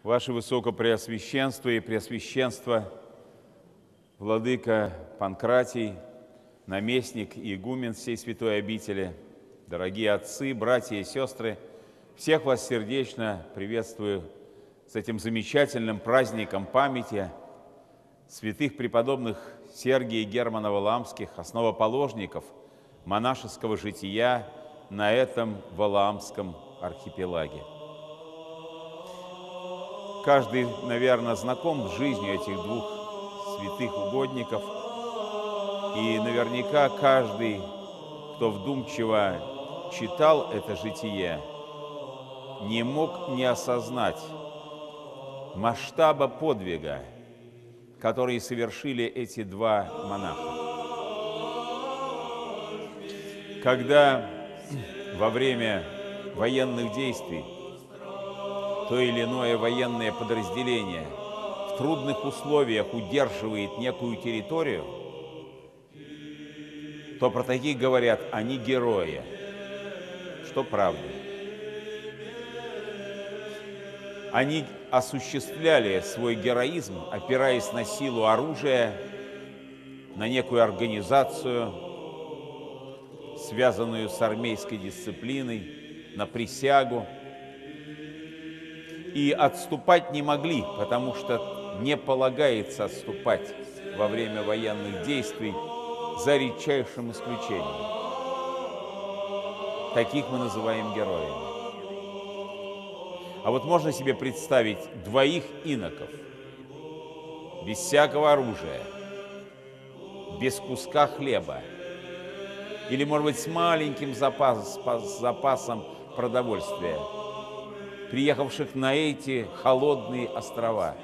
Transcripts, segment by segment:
Ваше Высокопреосвященство и Преосвященство, Владыка Панкратий, наместник и игумен всей святой обители, дорогие отцы, братья и сестры, всех вас сердечно приветствую с этим замечательным праздником памяти святых преподобных Сергия и Германа Валаамских, основоположников монашеского жития на этом Валаамском архипелаге. Каждый, наверное, знаком с жизнью этих двух святых угодников, и наверняка каждый, кто вдумчиво читал это житие, не мог не осознать масштаба подвига, который совершили эти два монаха. Когда во время военных действий то или иное военное подразделение в трудных условиях удерживает некую территорию, то про таких говорят, они герои, что правда. Они осуществляли свой героизм, опираясь на силу оружия, на некую организацию, связанную с армейской дисциплиной, на присягу. И отступать не могли, потому что не полагается отступать во время военных действий, за редчайшим исключением. Таких мы называем героями. А вот можно себе представить двоих иноков, без всякого оружия, без куска хлеба, или, может быть, с маленьким запасом продовольствия, приехавших на эти холодные острова,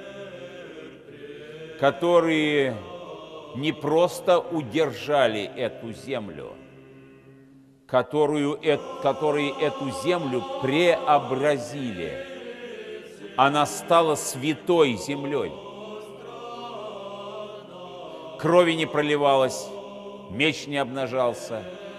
которые не просто удержали эту землю, которые эту землю преобразили. Она стала святой землей. Крови не проливалось, меч не обнажался,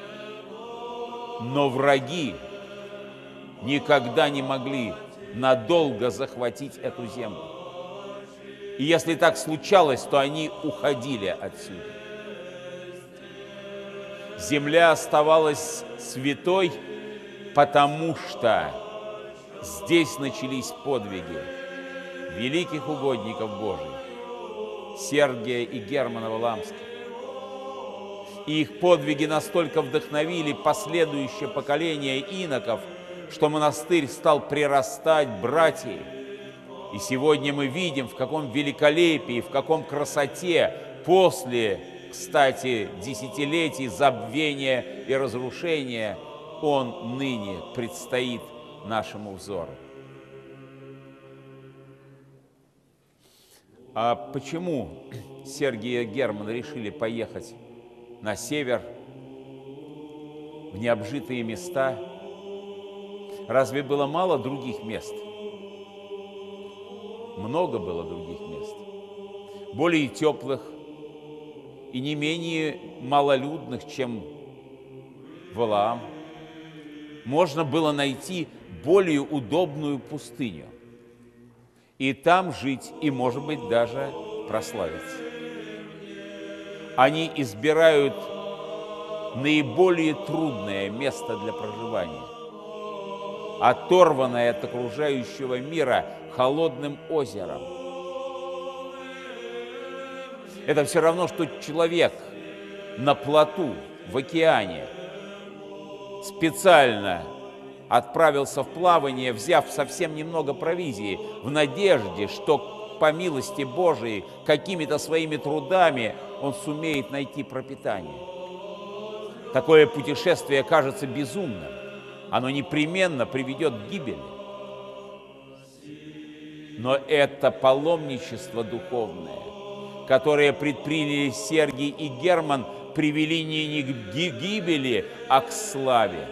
но враги никогда не могли надолго захватить эту землю. И если так случалось, то они уходили отсюда. Земля оставалась святой, потому что здесь начались подвиги великих угодников Божьих, Сергия и Германа Валаамских. И их подвиги настолько вдохновили последующее поколение иноков, что монастырь стал прирастать братьями. И сегодня мы видим, в каком великолепии, в каком красоте после, кстати, десятилетий забвения и разрушения он ныне предстоит нашему взору. А почему Сергий и Герман решили поехать на север, в необжитые места? Разве было мало других мест? Много было других мест, более теплых и не менее малолюдных, чем Валаам. Можно было найти более удобную пустыню и там жить, и, может быть, даже прославиться. Они избирают наиболее трудное место для проживания, оторванное от окружающего мира холодным озером. Это все равно, что человек на плоту в океане специально отправился в плавание, взяв совсем немного провизии, в надежде, что по милости Божией, какими-то своими трудами он сумеет найти пропитание. Такое путешествие кажется безумным. Оно непременно приведет к гибели. Но это паломничество духовное, которое предприняли Сергий и Герман, привели не к гибели, а к славе.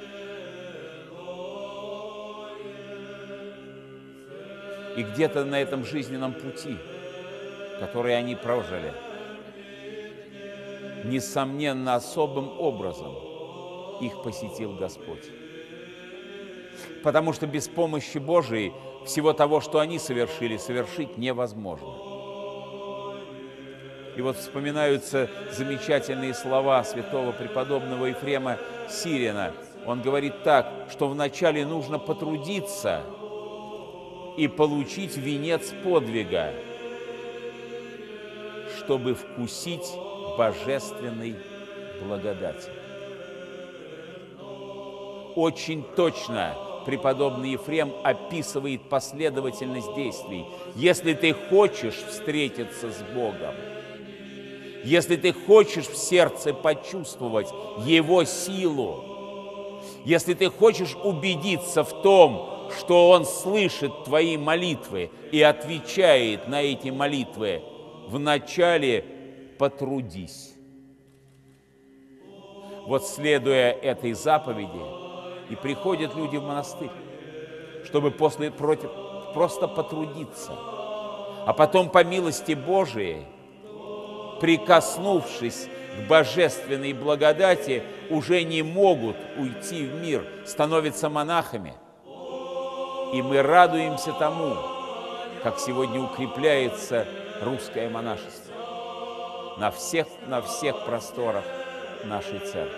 И где-то на этом жизненном пути, который они прожили, несомненно, особым образом их посетил Господь. Потому что без помощи Божией всего того, что они совершили, совершить невозможно. И вот вспоминаются замечательные слова святого преподобного Ефрема Сирина. Он говорит так, что вначале нужно потрудиться и получить венец подвига, чтобы вкусить божественной благодати. Очень точно преподобный Ефрем описывает последовательность действий. Если ты хочешь встретиться с Богом, если ты хочешь в сердце почувствовать Его силу, если ты хочешь убедиться в том, что Он слышит твои молитвы и отвечает на эти молитвы, вначале потрудись. Вот следуя этой заповеди, и приходят люди в монастырь, чтобы просто потрудиться, а потом по милости Божией, прикоснувшись к божественной благодати, уже не могут уйти в мир, становятся монахами. И мы радуемся тому, как сегодня укрепляется русское монашество на всех просторах нашей церкви.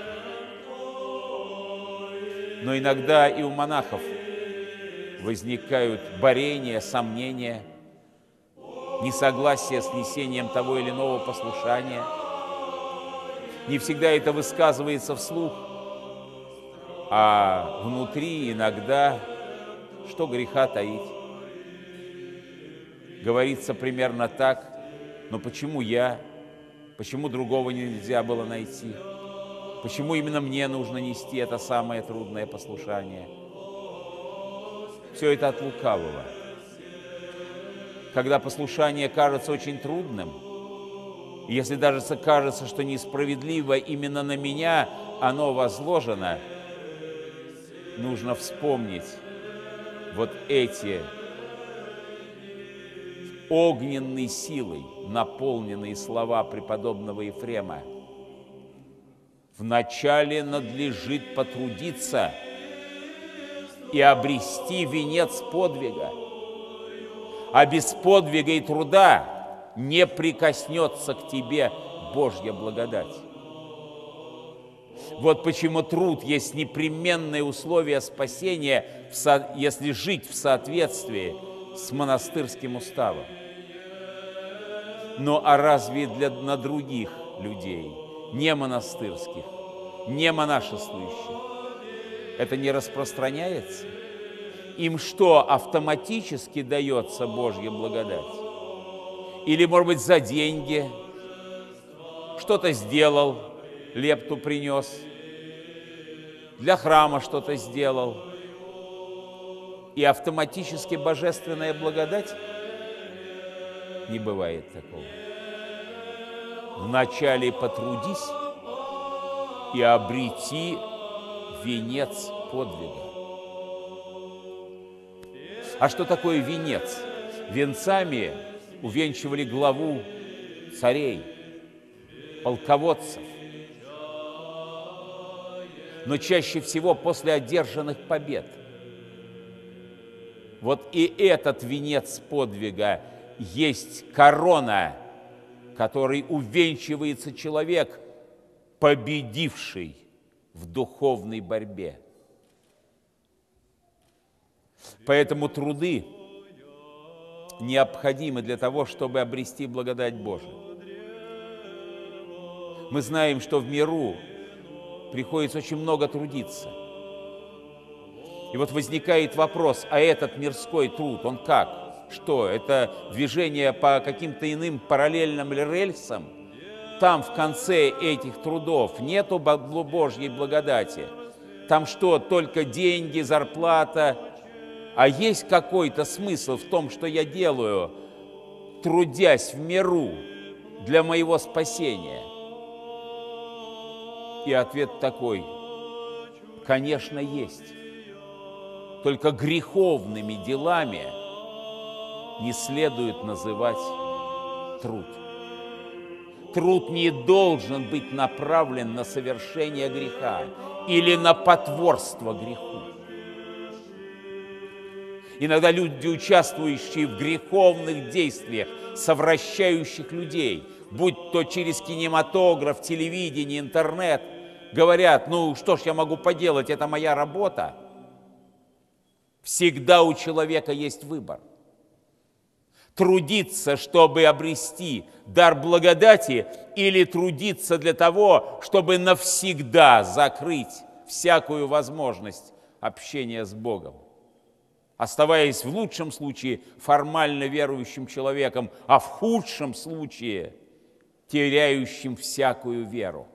Но иногда и у монахов возникают борения, сомнения, несогласие с несением того или иного послушания. Не всегда это высказывается вслух, а внутри иногда, что греха таить, говорится примерно так: но почему я? Почему другого нельзя было найти? Почему именно мне нужно нести это самое трудное послушание? Все это от лукавого. Когда послушание кажется очень трудным, если даже кажется, что несправедливо именно на меня оно возложено, нужно вспомнить вот эти огненной силой наполненные слова преподобного Ефрема. Вначале надлежит потрудиться и обрести венец подвига, а без подвига и труда не прикоснется к тебе Божья благодать. Вот почему труд есть непременное условие спасения, если жить в соответствии с монастырским уставом. Ну а разве на других людей, не монастырских, не монашествующих, это не распространяется? Им что, автоматически дается Божья благодать? Или, может быть, за деньги что-то сделал, лепту принес, для храма что-то сделал, и автоматически божественная благодать? Не бывает такого. Вначале потрудись и обрети венец подвига. А что такое венец? Венцами увенчивали главу царей, полководцев. Но чаще всего после одержанных побед. Вот и этот венец подвига есть корона, которой увенчивается человек, победивший в духовной борьбе. Поэтому труды необходимы для того, чтобы обрести благодать Божию. Мы знаем, что в миру приходится очень много трудиться. И вот возникает вопрос, а этот мирской труд, он как? Что, это движение по каким-то иным параллельным рельсам? Там в конце этих трудов нету Божьей благодати. Там что, только деньги, зарплата? А есть какой-то смысл в том, что я делаю, трудясь в миру для моего спасения? И ответ такой: конечно, есть. Только греховными делами не следует называть труд. Труд не должен быть направлен на совершение греха или на потворство греху. Иногда люди, участвующие в греховных действиях, совращающих людей, будь то через кинематограф, телевидение, интернет, говорят: ну что ж я могу поделать, это моя работа. Всегда у человека есть выбор. Трудиться, чтобы обрести дар благодати, или трудиться для того, чтобы навсегда закрыть всякую возможность общения с Богом, оставаясь в лучшем случае формально верующим человеком, а в худшем случае теряющим всякую веру.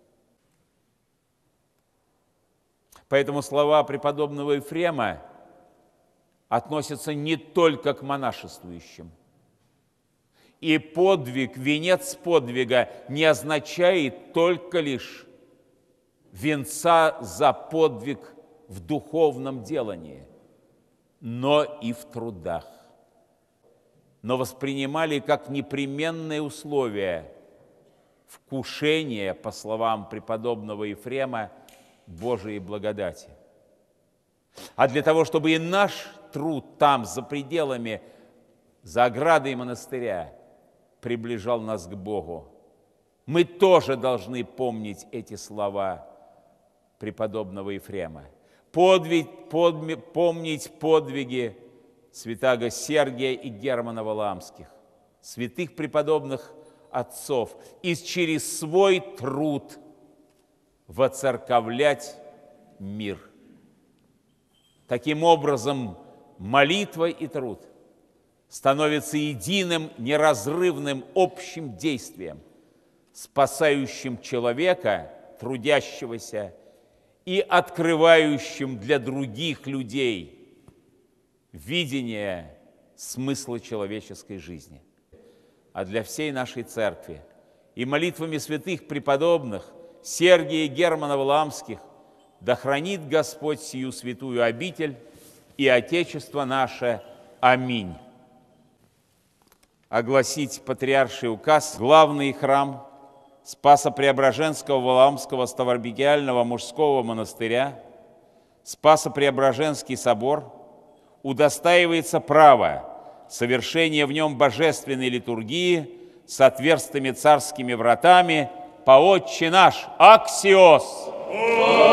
Поэтому слова преподобного Ефрема относятся не только к монашествующим. И подвиг, венец подвига не означает только лишь венца за подвиг в духовном делании, но и в трудах. Но воспринимали как непременное условие вкушения, по словам преподобного Ефрема, Божией благодати. А для того, чтобы и наш труд там, за пределами, за оградой монастыря, приближал нас к Богу, мы тоже должны помнить эти слова преподобного Ефрема. Помнить подвиги святаго Сергия и Германа Валаамских, святых преподобных отцов, и через свой труд воцерковлять мир. Таким образом, молитва и труд становятся единым, неразрывным общим действием, спасающим человека, трудящегося, и открывающим для других людей видение смысла человеческой жизни. А для всей нашей церкви и молитвами святых преподобных Сергия и Германа Валаамских да хранит Господь сию святую обитель и Отечество наше. Аминь. Огласить патриарший указ, главный храм Спасо-Преображенского Валаамского Ставропигиального мужского монастыря, Спасо-Преображенский собор, удостаивается права совершения в нем божественной литургии с отверстыми царскими вратами по Отче наш, аксиос.